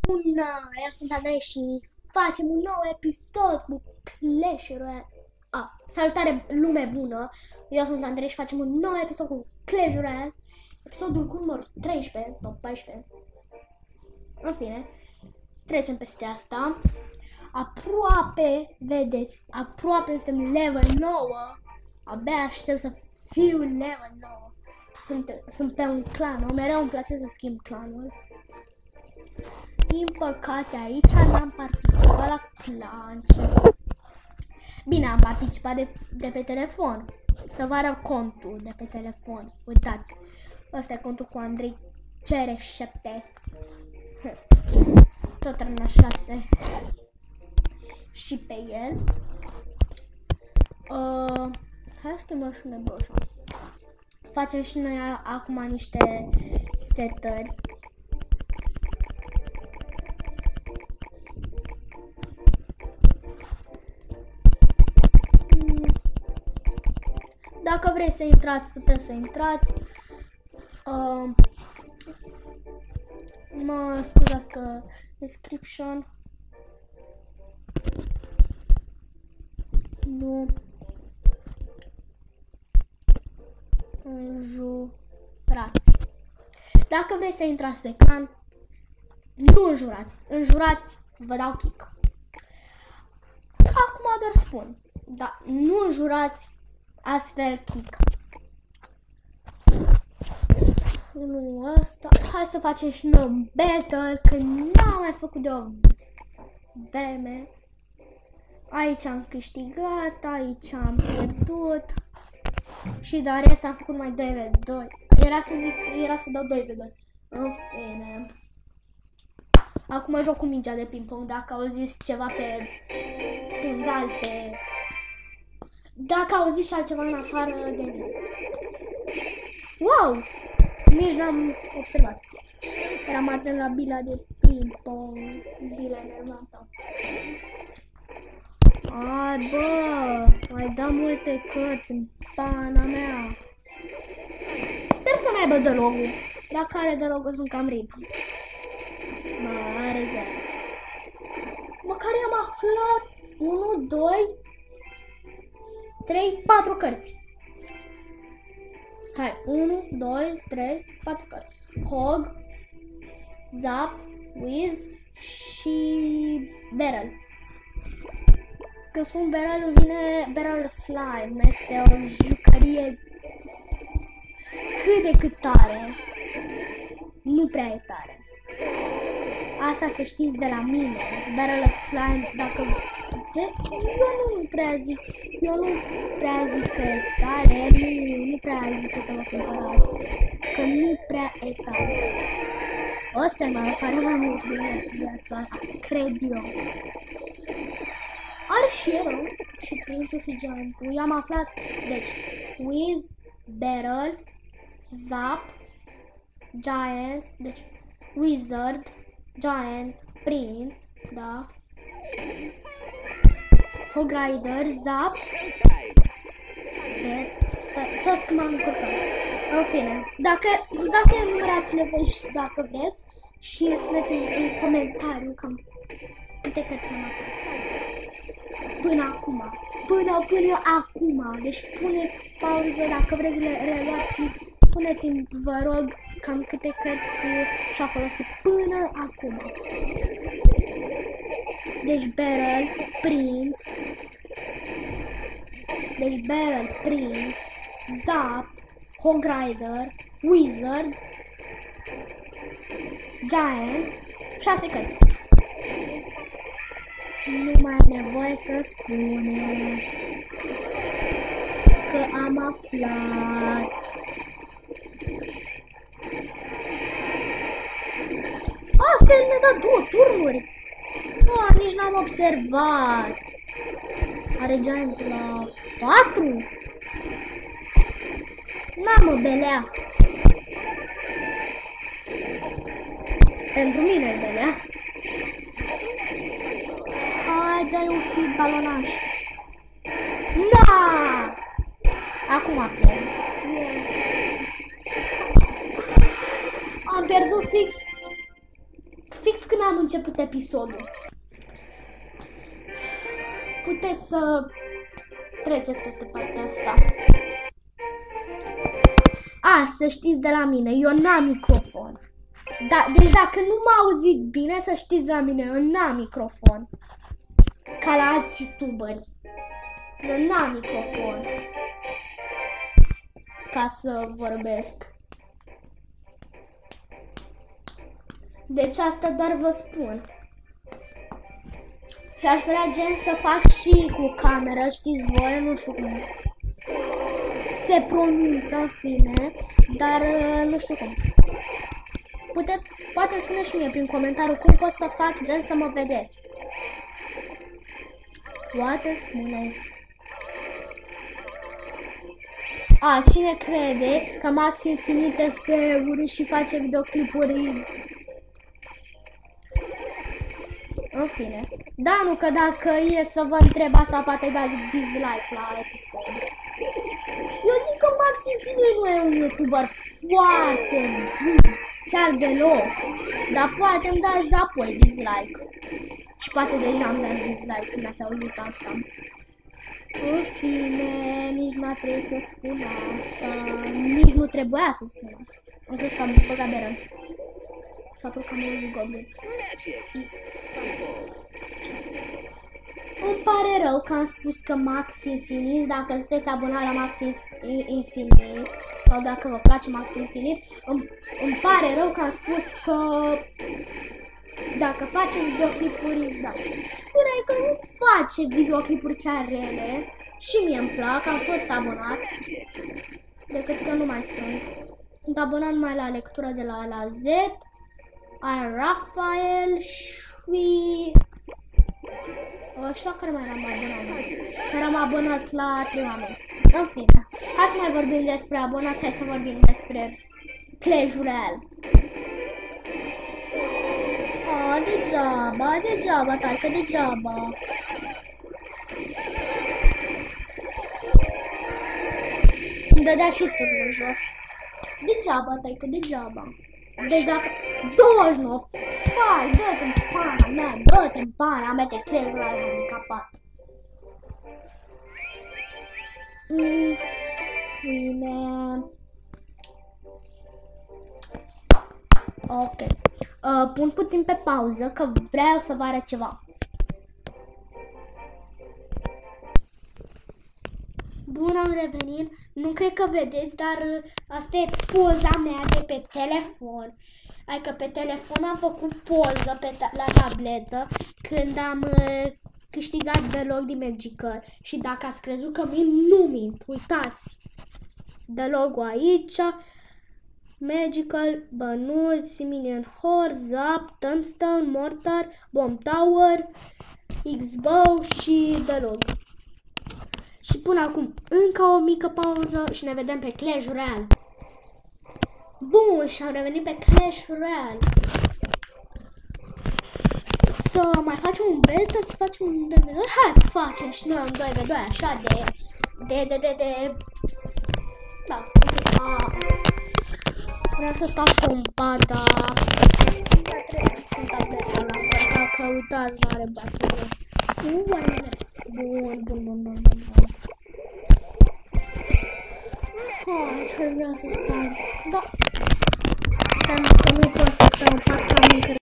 Bună! Eu sunt Andrei și facem un nou episod cu Clash Royale. Salutare lume bună! Eu sunt Andrei și facem un nou episod cu Clash Royale. Episodul cu numărul 13 sau 14. În fine, trecem peste asta. Aproape, vedeți, aproape suntem level 9. Abia aștept să fiu level 9. Sunt pe un clan, mereu îmi place să schimb clanul. Din păcate aici n-am participat la clan. Bine, am participat de pe telefon. Să vă arăt contul de pe telefon. Uitați, ăsta e contul cu Andrei CR7. Tot rămâne 6 și pe el. Hai să schimbăm și noi broșa. Facem și noi acum niște setări. Dacă vrei să intrați, puteți să intrați. Mă scuzați că description. Nu înjurați. Dacă vrei să intrați pe clan, nu înjurați. Înjurați, vă dau kick. Acum doar spun. Da, nu înjurați, astfel kick. Nu asta. Hai să facem și noi un battle, că n-am mai făcut de o vreme. Aici am câștigat, aici am pierdut. Și de asta am făcut mai 2v2. Era să dau 2v2. În fine. Acum joc cu mingea de ping-pong. Dacă auziți ceva pe fundal, pe... Dacă auziți și altceva în afară de mine. Wow! Nici n-am observat. Eram atent la bila de ping-pong. Bila enervantă. Ai, bă! Mai da multe cărți în pana mea. Sper să n-aibă dealog-ul. Dacă are dealog-ul sunt cam rip. Are 0. Măcar am aflat 1, 2, 3, 4 cărți. Hai, 1, 2, 3, 4 cărți. Hog, Zap, Wiz și Barrel. Când spun Barrel, vine Barrel Slime. Este o jucărie cât de cât tare. Nu prea e tare. Asta să știți de la mine. Barrel Slime, dacă eu nu prea zic. Eu nu prea zic că e tare. Nu prea zic ce să vă cumpărați. Că nu prea e tare. Ăsta e mai care mai mult din viața, cred eu. Are și erou și prințul și giantul. I-am aflat. Deci, Wiz, Barrel, Zap, Giant, deci Wizard, Giant, Prince, da. Hog Rider, Zap. Stați că m-am încurcat. În fine, dacă enumerați-le voi, dacă vreți, și spuneți-mi în comentariu cam câte cărți am aflat. Până acum. Deci puneți pauză dacă vreți le reluați și spuneți-mi, vă rog, cam câte cărți și-a folosit până acum. Deci Barrel, Prince, Zap, Hog Rider, Wizard, Giant, 6 cărți. Nu mai e nevoie să spuneți că am aflat. Asta ne-a dat 2 turnuri. Nici n-am observat. Are Giant la 4? Mamă, belea. Pentru mine e belea. Hai, dai un hit balonaș. Da! Acum pierd. Am pierdut fix când n-am început episodul. Puteți să treceți peste partea asta. Să știți de la mine, eu n-am microfon. Deci dacă nu mă auziți bine, să știți de la mine, eu n-am microfon. Ca la alți youtuberi. Eu n-am microfon. Ca să vorbesc. Deci asta doar vă spun. Și aș vrea gen să fac și cu camera, știți voi, nu știu cum se pronunță, în fine, dar nu știu cum. Poate spune și mie prin comentariu cum pot să fac gen să mă vedeți. Poate spuneți. Cine crede că Max Infinite este urât și face videoclipuri? În fine. Da, nu că dacă e să vă întreb asta, poate dați dislike la episod. Eu zic că Max Infinite nu e un youtuber foarte bun, chiar deloc. Dar poate îmi dați apoi dislike. Și poate deja îmi dați dislike când ați auzit asta. În fine, nici nu a trebuit să spun asta. Nici nu trebuia să spun. Am crezut că am băgat de rând. S-a părut că am auzit goblin. Îmi pare rău că am spus că Max Infinite, dacă sunteți abonați la Max Infinite, sau dacă vă place Max Infinite, îmi pare rău că am spus că dacă facem videoclipuri, da. Bine, e că nu face videoclipuri chiar rele și mie îmi plac, am fost abonat, decât că nu mai sunt. Sunt abonat numai la lectura de la A la Z, ai Rafael și la care mai am abonat? Care am abonat la 3 oameni. În fine, hai să mai vorbim despre abonați, hai să vorbim despre Clash Royale. Degeaba, taică, degeaba. Îmi dădea și turnul jos. Degeaba, taică, degeaba. Deci dacă 29, fai, dă-te-n pana mea, dă-te-n pana mea, te Clash Royale handicapat. Bine. Ok. Pun puțin pe pauză că vreau să vă arăt ceva. Bun, am revenit. Nu cred că vedeți, dar asta e poza mea de pe telefon. Adică pe telefon am făcut poză la tabletă când am câștigat deloc din Magical. Și dacă ați crezut că mint, nu mint. Uitați. Deloc aici. Magical, bănuți, Minion Horde, Zap, Tombstone, Mortar, Bomb Tower, X-Bow și deloc. Și până acum încă o mică pauză și ne vedem pe Clash Royale. Bun, și am revenit pe Clash Royale. Să mai facem un battle, să facem un 2v2. Hai, facem și noi un 2v2 așa de... Da, vreau să stau cu un pat, dar sunt tableta la asta, că uitați, nu are baterie. Bun. Hai, vreau să stau. Da. Pentru că nu pot să stau în pat, am